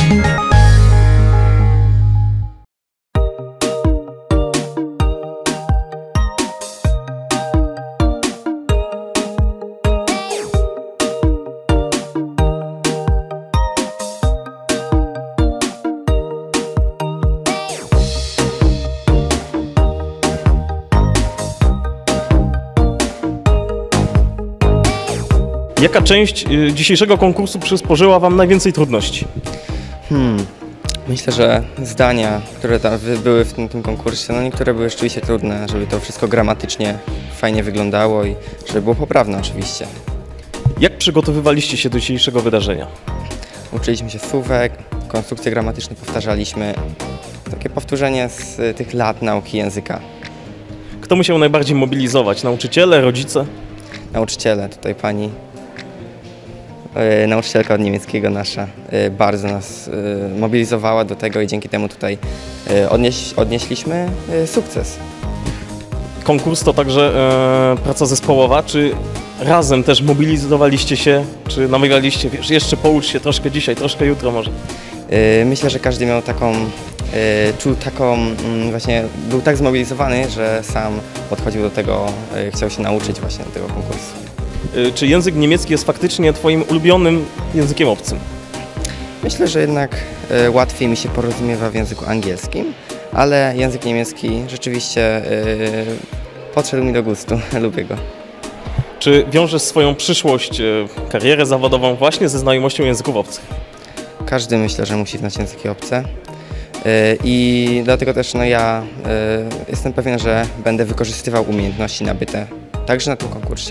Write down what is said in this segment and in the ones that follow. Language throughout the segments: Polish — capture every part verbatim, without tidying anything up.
Jaka część dzisiejszego konkursu przysporzyła Wam najwięcej trudności? Hmm. Myślę, że zdania, które tam były w tym, tym konkursie, no niektóre były rzeczywiście trudne, żeby to wszystko gramatycznie fajnie wyglądało i żeby było poprawne oczywiście. Jak przygotowywaliście się do dzisiejszego wydarzenia? Uczyliśmy się słówek, konstrukcje gramatyczne powtarzaliśmy, takie powtórzenie z tych lat nauki języka. Kto musiał najbardziej mobilizować? Nauczyciele, rodzice? Nauczyciele, tutaj pani. Yy, nauczycielka od niemieckiego nasza yy, bardzo nas yy, mobilizowała do tego i dzięki temu tutaj yy, odnieś, odnieśliśmy yy, sukces. Konkurs to także yy, praca zespołowa, czy razem też mobilizowaliście się, czy namawialiście, wiesz, jeszcze poucz się troszkę dzisiaj, troszkę jutro może? Yy, myślę, że każdy miał taką, yy, czuł taką, yy, właśnie był tak zmobilizowany, że sam podchodził do tego, yy, chciał się nauczyć właśnie do tego konkursu. Czy język niemiecki jest faktycznie Twoim ulubionym językiem obcym? Myślę, że jednak y, łatwiej mi się porozumiewa w języku angielskim, ale język niemiecki rzeczywiście y, podszedł mi do gustu, lubię go. Czy wiążesz swoją przyszłość, y, karierę zawodową właśnie ze znajomością języków obcych? Każdy myślę, że musi znać języki obce y, i dlatego też no, ja y, jestem pewien, że będę wykorzystywał umiejętności nabyte także na tym konkursie.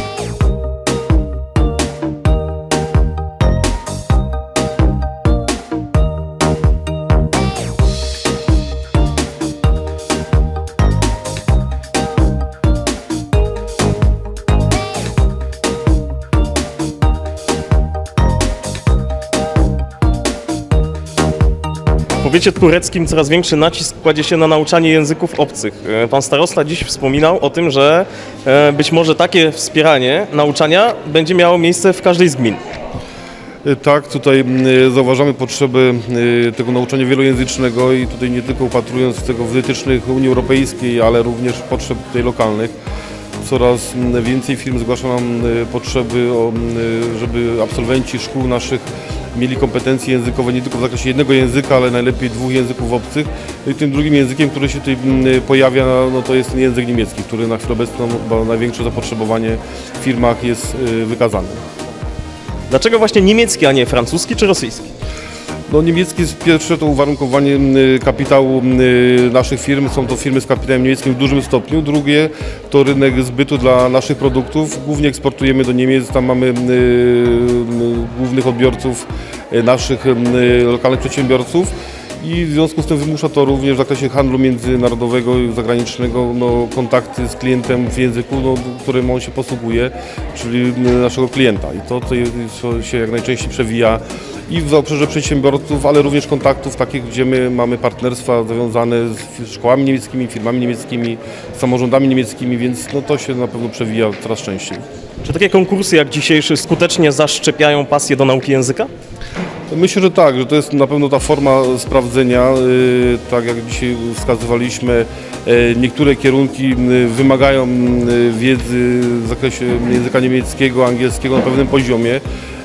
W powiecie tureckim coraz większy nacisk kładzie się na nauczanie języków obcych. Pan starosta dziś wspominał o tym, że być może takie wspieranie nauczania będzie miało miejsce w każdej z gmin. Tak, tutaj zauważamy potrzebę tego nauczania wielojęzycznego i tutaj nie tylko upatrując tego w wytycznych Unii Europejskiej, ale również potrzeb tutaj lokalnych. Coraz więcej firm zgłasza nam potrzeby, żeby absolwenci szkół naszych mieli kompetencje językowe nie tylko w zakresie jednego języka, ale najlepiej dwóch języków obcych. I tym drugim językiem, który się tutaj pojawia, no to jest ten język niemiecki, który na chwilę obecną bo największe zapotrzebowanie w firmach jest wykazane. Dlaczego właśnie niemiecki, a nie francuski czy rosyjski? No, niemiecki jest pierwsze to uwarunkowanie kapitału naszych firm. Są to firmy z kapitałem niemieckim w dużym stopniu. Drugie to rynek zbytu dla naszych produktów. Głównie eksportujemy do Niemiec. Tam mamy głównych odbiorców naszych lokalnych przedsiębiorców. I w związku z tym wymusza to również w zakresie handlu międzynarodowego i zagranicznego no, kontakty z klientem w języku, no, którym on się posługuje, czyli naszego klienta. I to, co się jak najczęściej przewija i w obszarze przedsiębiorców, ale również kontaktów takich, gdzie my mamy partnerstwa związane z szkołami niemieckimi, firmami niemieckimi, samorządami niemieckimi, więc no, to się na pewno przewija coraz częściej. Czy takie konkursy jak dzisiejszy skutecznie zaszczepiają pasję do nauki języka? Myślę, że tak, że to jest na pewno ta forma sprawdzenia, tak jak dzisiaj wskazywaliśmy, niektóre kierunki wymagają wiedzy w zakresie języka niemieckiego, angielskiego na pewnym poziomie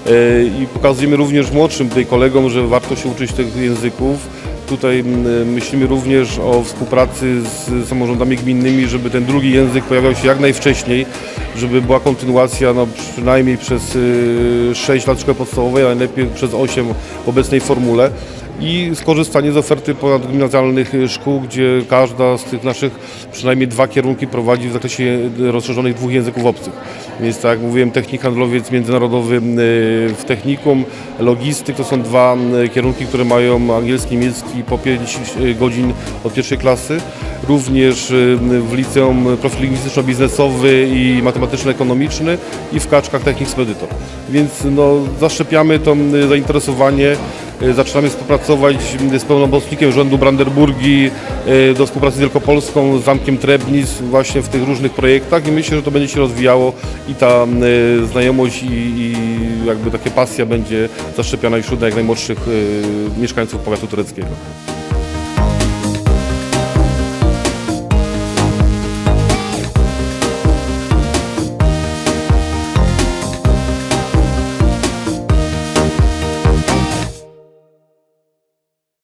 i pokazujemy również młodszym tutaj kolegom, że warto się uczyć tych języków. Tutaj myślimy również o współpracy z samorządami gminnymi, żeby ten drugi język pojawiał się jak najwcześniej, żeby była kontynuacja no, przynajmniej przez sześć lat szkoły podstawowej, a najlepiej przez osiem w obecnej formule i skorzystanie z oferty ponadgimnazjalnych szkół, gdzie każda z tych naszych przynajmniej dwa kierunki prowadzi w zakresie rozszerzonych dwóch języków obcych. Więc tak jak mówiłem, technik handlowiec międzynarodowy w technikum, logistyk to są dwa kierunki, które mają angielski i niemiecki po pięć godzin od pierwszej klasy. Również w liceum profil lingwistyczno-biznesowy i matematyczno-ekonomiczny i w Kaczkach technik spedytor. Więc no, zaszczepiamy to zainteresowanie y, zaczynamy współpracować z pełnomocnikiem Rządu Brandenburgii y, do współpracy z Wielkopolską, z Zamkiem Trebnis właśnie w tych różnych projektach i myślę, że to będzie się rozwijało i ta y, znajomość i, i jakby taka pasja będzie zaszczepiona wśród jak najmłodszych y, mieszkańców powiatu tureckiego.